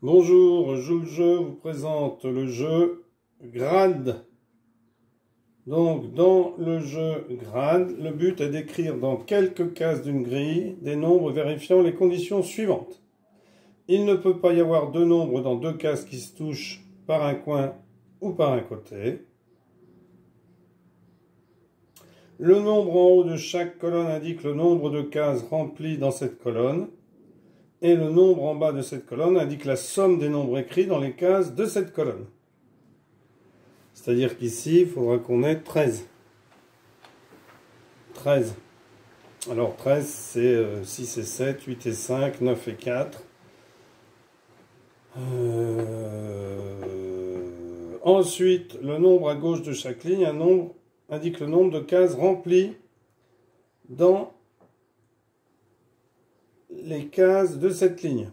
Bonjour, Joue le jeu vous présente le jeu Grade. Donc, dans le jeu Grade, le but est d'écrire dans quelques cases d'une grille des nombres vérifiant les conditions suivantes. Il ne peut pas y avoir deux nombres dans deux cases qui se touchent par un coin ou par un côté. Le nombre en haut de chaque colonne indique le nombre de cases remplies dans cette colonne. Et le nombre en bas de cette colonne indique la somme des nombres écrits dans les cases de cette colonne. C'est-à-dire qu'ici, il faudra qu'on ait 13. 13. Alors 13, c'est 6 et 7, 8 et 5, 9 et 4. Ensuite, le nombre à gauche de chaque ligne indique le nombre de cases remplies dans les cases de cette ligne.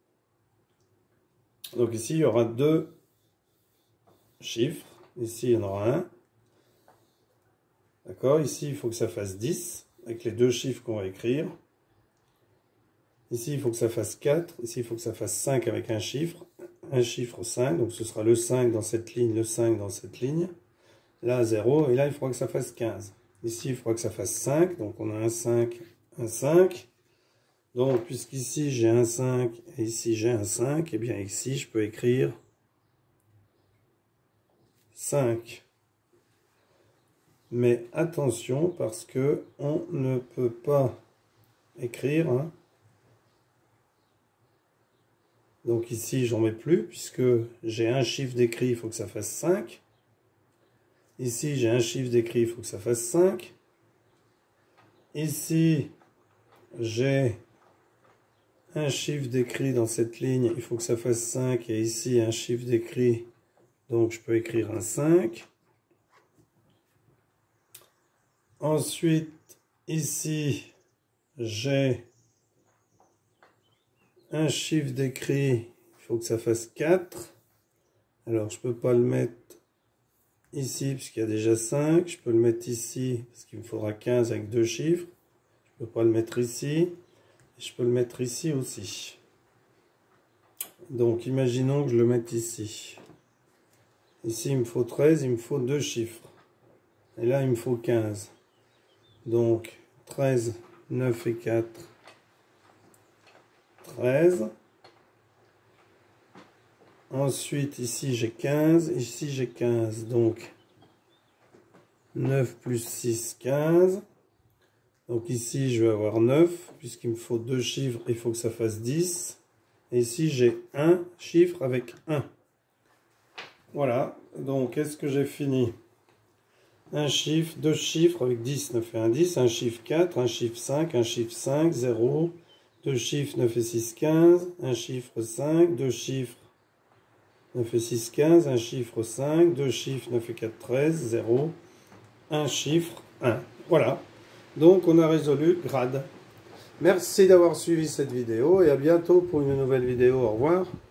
Donc ici, il y aura deux chiffres. Ici, il y en aura un. D'accord? Ici, il faut que ça fasse 10, avec les deux chiffres qu'on va écrire. Ici, il faut que ça fasse 4. Ici, il faut que ça fasse 5 avec un chiffre 5. Donc ce sera le 5 dans cette ligne, le 5 dans cette ligne. Là, 0. Et là, il faudra que ça fasse 15. Ici, il faudra que ça fasse 5. Donc on a un 5, un 5. Donc, puisqu'ici j'ai un 5 et ici j'ai un 5, et bien ici je peux écrire 5. Mais attention, parce que on ne peut pas écrire. Donc ici j'en mets plus, puisque j'ai un chiffre d'écrit, il faut que ça fasse 5. Ici j'ai un chiffre d'écrit, il faut que ça fasse 5. Ici j'ai un chiffre d'écrit dans cette ligne, il faut que ça fasse 5, et ici un chiffre d'écrit, donc je peux écrire un 5. Ensuite, ici, j'ai un chiffre d'écrit, il faut que ça fasse 4. Alors, je ne peux pas le mettre ici, puisqu'il y a déjà 5. Je peux le mettre ici, parce qu'il me faudra 15 avec deux chiffres. Je ne peux pas le mettre ici. Je peux le mettre ici aussi. Donc, imaginons que je le mette ici. Ici, il me faut 13, il me faut deux chiffres. Et là, il me faut 15. Donc, 13, 9 et 4, 13. Ensuite, ici, j'ai 15. Ici, j'ai 15. Donc, 9 plus 6, 15. Donc ici, je vais avoir 9, puisqu'il me faut deux chiffres, il faut que ça fasse 10. Et ici, j'ai un chiffre avec 1. Voilà, donc est-ce que j'ai fini? Un chiffre, deux chiffres avec 10, 9 et 1, 10. Un chiffre 4, un chiffre 5, un chiffre 5, 0. Deux chiffres 9 et 6, 15. Un chiffre 5, deux chiffres 9 et 6, 15. Un chiffre 5, deux chiffres 9 et 4, 13, 0. Un chiffre 1. Voilà. Donc, on a résolu Grade. Merci d'avoir suivi cette vidéo et à bientôt pour une nouvelle vidéo. Au revoir.